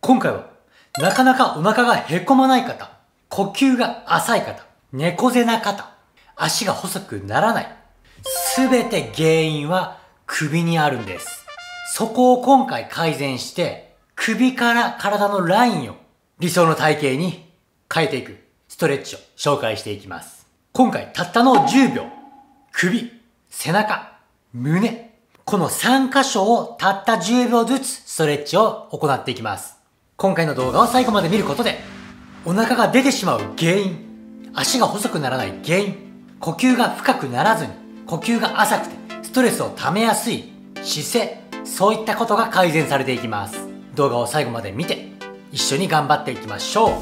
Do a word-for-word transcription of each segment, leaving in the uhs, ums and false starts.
今回は、なかなかお腹がへこまない方、呼吸が浅い方、猫背な方、足が細くならない。すべて原因は首にあるんです。そこを今回改善して、首から体のラインを理想の体型に変えていくストレッチを紹介していきます。今回たったのじゅうびょう、首、背中、胸、このさん箇所をたったじゅうびょうずつストレッチを行っていきます。今回の動画を最後まで見ることで、お腹が出てしまう原因、足が細くならない原因、呼吸が深くならずに、呼吸が浅くて、ストレスを溜めやすい姿勢、そういったことが改善されていきます。動画を最後まで見て、一緒に頑張っていきましょう。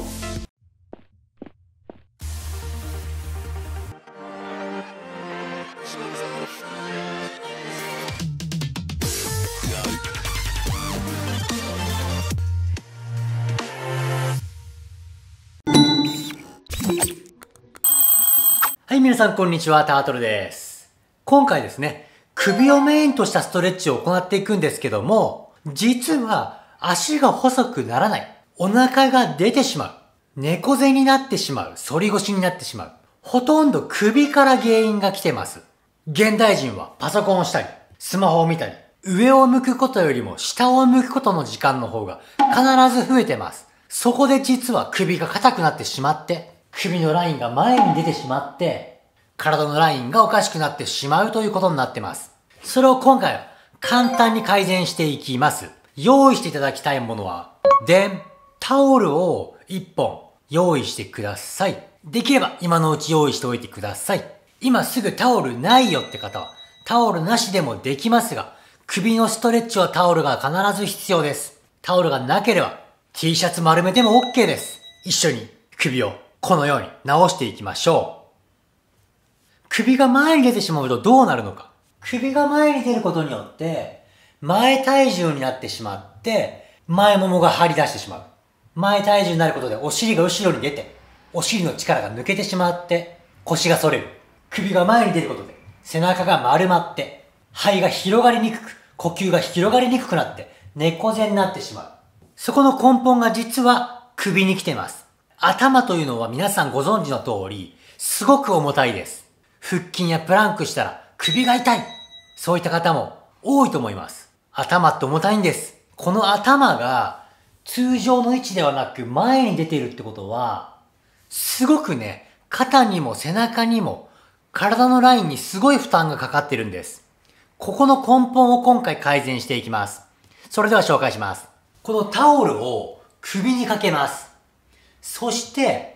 はい、皆さんこんにちは、タートルです。今回ですね、首をメインとしたストレッチを行っていくんですけども、実は足が細くならない、お腹が出てしまう、猫背になってしまう、反り腰になってしまう、ほとんど首から原因が来てます。現代人はパソコンをしたり、スマホを見たり、上を向くことよりも下を向くことの時間の方が必ず増えてます。そこで実は首が硬くなってしまって、首のラインが前に出てしまって、体のラインがおかしくなってしまうということになってます。それを今回は簡単に改善していきます。用意していただきたいものは、でん、タオルをいっぽん用意してください。できれば今のうち用意しておいてください。今すぐタオルないよって方は、タオルなしでもできますが、首のストレッチはタオルが必ず必要です。タオルがなければ T シャツ丸めても OK です。一緒に首をこのように直していきましょう。首が前に出てしまうとどうなるのか。首が前に出ることによって、前体重になってしまって、前ももが張り出してしまう。前体重になることでお尻が後ろに出て、お尻の力が抜けてしまって、腰が反れる。首が前に出ることで、背中が丸まって、肺が広がりにくく、呼吸が広がりにくくなって、猫背になってしまう。そこの根本が実は首に来てます。頭というのは皆さんご存知の通り、すごく重たいです。腹筋やプランクしたら首が痛い。そういった方も多いと思います。頭って重たいんです。この頭が通常の位置ではなく前に出ているってことは、すごくね、肩にも背中にも体のラインにすごい負担がかかってるんです。ここの根本を今回改善していきます。それでは紹介します。このタオルを首にかけます。そして、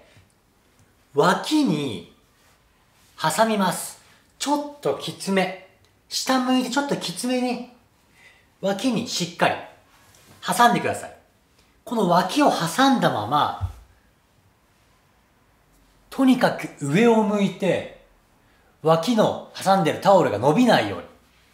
脇に挟みます。ちょっときつめ。下向いてちょっときつめに、脇にしっかり挟んでください。この脇を挟んだまま、とにかく上を向いて、脇の挟んでるタオルが伸びないように、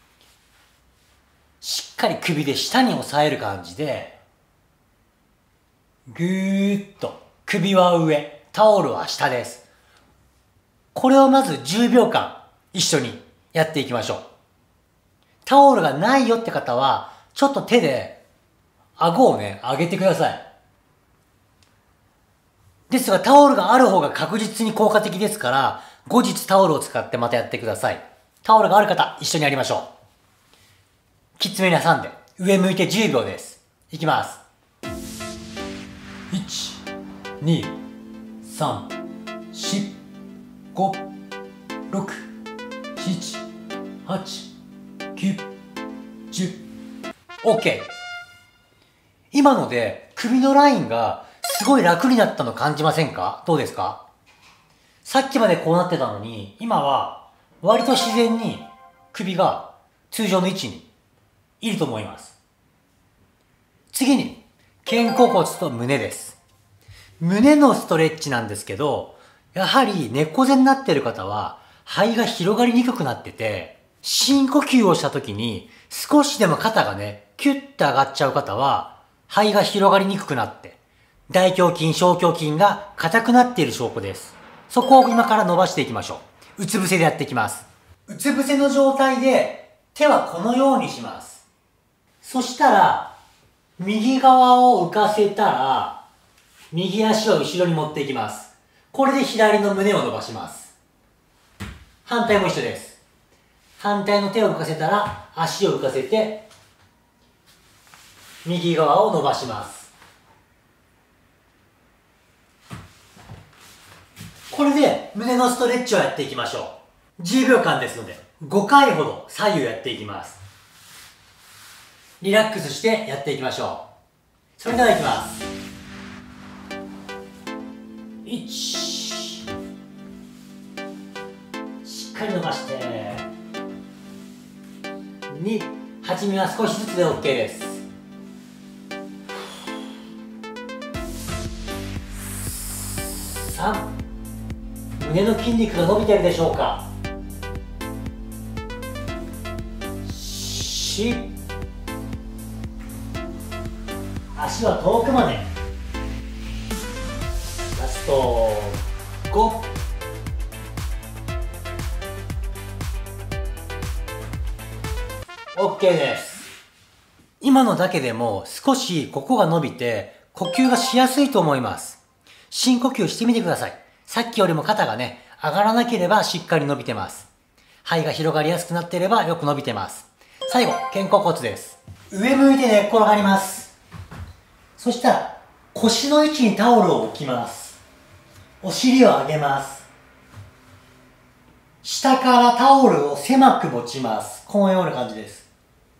しっかり首で下に押さえる感じで、ぐーっと、首は上、タオルは下です。これをまずじゅうびょうかん一緒にやっていきましょう。タオルがないよって方は、ちょっと手で顎をね、上げてください。ですがタオルがある方が確実に効果的ですから、後日タオルを使ってまたやってください。タオルがある方、一緒にやりましょう。きつめに挟んで、上向いてじゅうびょうです。いきます。いち、に、さん、し、ご、ろく、しち、はち、きゅう、じゅう。OK。今ので首のラインがすごい楽になったの感じませんか？どうですか？さっきまでこうなってたのに、今は割と自然に首が通常の位置にいると思います。次に、肩甲骨と胸です。胸のストレッチなんですけど、やはり猫背になっている方は肺が広がりにくくなってて、深呼吸をした時に少しでも肩がね、キュッて上がっちゃう方は肺が広がりにくくなって、大胸筋、小胸筋が硬くなっている証拠です。そこを今から伸ばしていきましょう。うつ伏せでやっていきます。うつ伏せの状態で手はこのようにします。そしたら、 右側を浮かせたら、右足を後ろに持っていきます。これで左の胸を伸ばします。反対も一緒です。反対の手を浮かせたら、足を浮かせて、右側を伸ばします。これで胸のストレッチをやっていきましょう。じゅうびょうかんですので、ごかいほど左右やっていきます。リラックスしてやっていきましょう。それではいきます。いち、しっかり伸ばして、に、始めは少しずつで OK です。さん、胸の筋肉が伸びているでしょうか。よん、足は遠くまで。ラストご、OK です。今のだけでも少しここが伸びて呼吸がしやすいと思います。深呼吸してみてください。さっきよりも肩がね、上がらなければしっかり伸びてます。肺が広がりやすくなっていればよく伸びてます。最後、肩甲骨です。上向いて寝っ転がります。そしたら、腰の位置にタオルを置きます。お尻を上げます。下からタオルを狭く持ちます。このような感じです。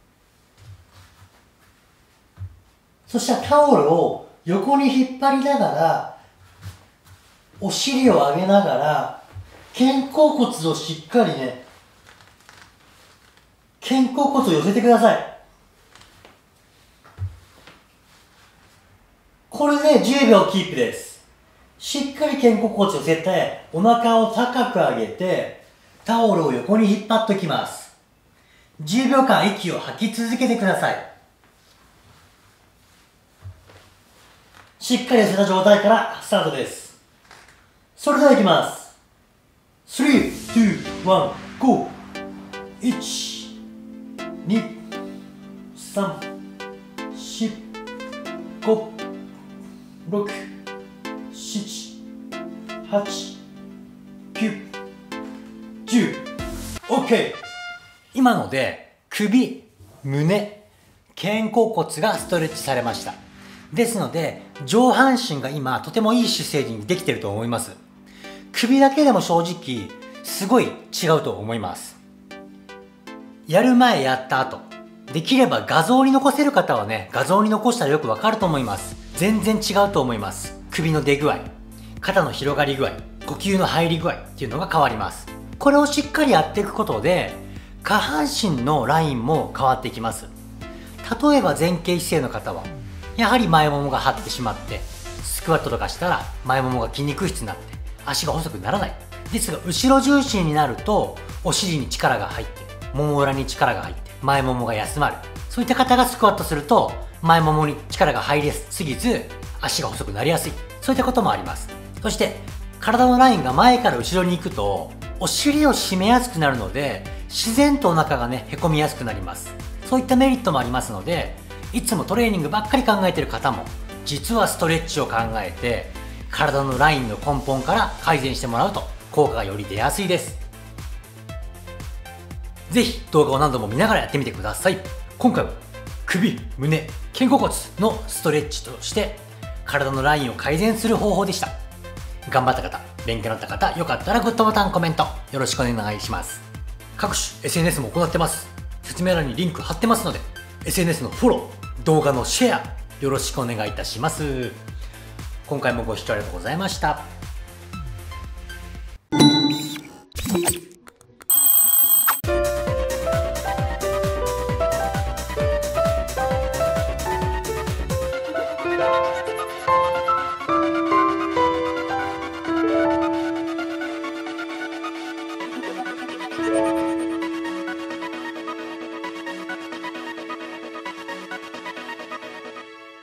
そしたらタオルを横に引っ張りながら、お尻を上げながら、肩甲骨をしっかりね、肩甲骨を寄せてください。これでじゅうびょうキープです。しっかり肩甲骨を寄せて、お腹を高く上げて、タオルを横に引っ張っておきます。じゅうびょうかん息を吐き続けてください。しっかり寄せた状態からスタートです。それではいきます。さん、に、いち、ゴー。いち、に、さん、し、ご、ろく、しち、はち、きゅう、じゅう。OK！ 今ので首、胸、肩甲骨がストレッチされました。ですので、上半身が今とてもいい姿勢にできていると思います。首だけでも正直、すごい違うと思います。やる前やった後、できれば画像に残せる方はね、画像に残したらよくわかると思います。全然違うと思います。首の出具合、肩の広がり具合、呼吸の入り具合っていうのが変わります。これをしっかりやっていくことで、下半身のラインも変わっていきます。例えば前傾姿勢の方は、やはり前ももが張ってしまって、スクワットとかしたら前ももが筋肉質になって、足が細くならない。ですが、後ろ重心になると、お尻に力が入って、もも裏に力が入って、前ももが休まる。そういった方がスクワットすると、前ももに力が入りすぎず、足が細くなりやすい。そういったこともあります。そして、体のラインが前から後ろに行くと、お尻を締めやすくなるので、自然とお腹がね、へこみやすくなります。そういったメリットもありますので、いつもトレーニングばっかり考えている方も、実はストレッチを考えて、体のラインの根本から改善してもらうと、効果がより出やすいです。ぜひ動画を何度も見ながらやってみてください。今回は首、胸、肩甲骨のストレッチとして体のラインを改善する方法でした。頑張った方、勉強になった方、よかったらグッドボタン、コメントよろしくお願いします。各種 エスエヌエス も行ってます。説明欄にリンク貼ってますので エスエヌエス のフォロー、動画のシェアよろしくお願いいたします。今回もご視聴ありがとうございました。